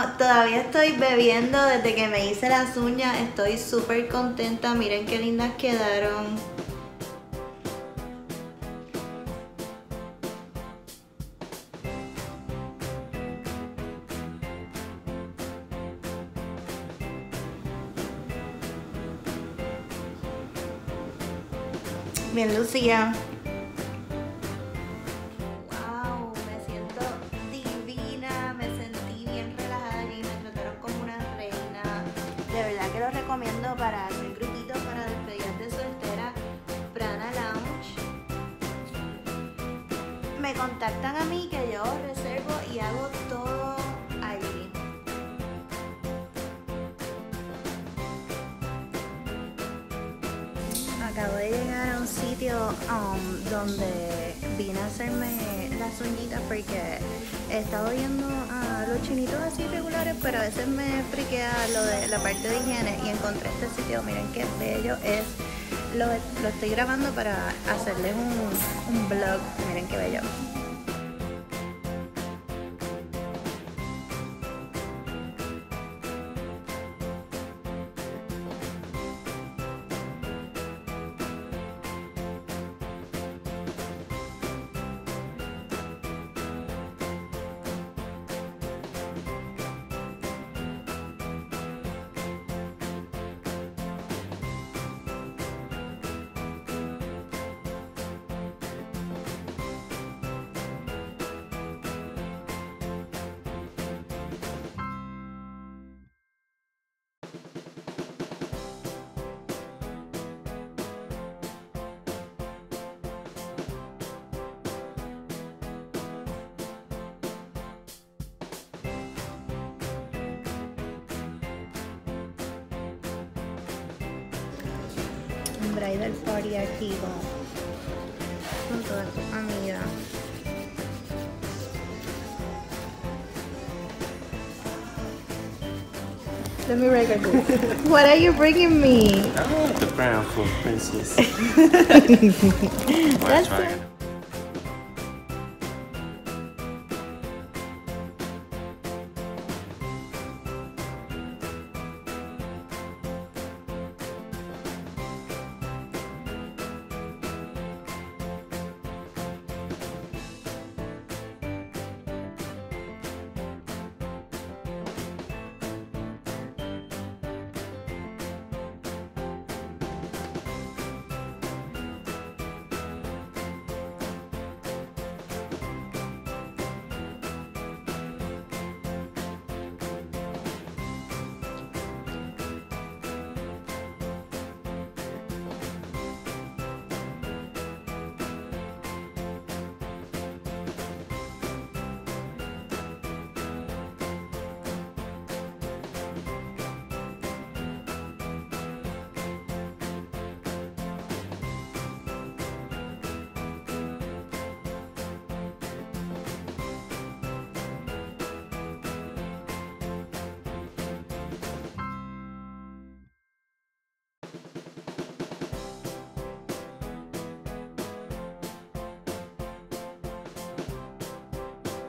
Bueno, todavía estoy bebiendo desde que me hice las uñas. Estoy súper contenta. Miren qué lindas quedaron. Bien, Lucía. Wow, me siento divina, me sentí bien relajada y me trataron como una reina. De verdad que lo recomiendo para hacer grupitos para despedidas de soltera. Prana Lounge. Me contactan a mí que yo reservo y hago todo allí. Acabo de llegar a un sitio donde vine a hacerme las uñitas porque he estado yendo a los chinitos así regulares, pero a veces me friquea lo de la parte de higiene y encontré este sitio. Miren qué bello es. Lo estoy grabando para hacerles un vlog. Miren qué bello. Un bridal party aquí con todas tus amigas. Let me record this. What are you bringing me? Oh, the brown for princess. That's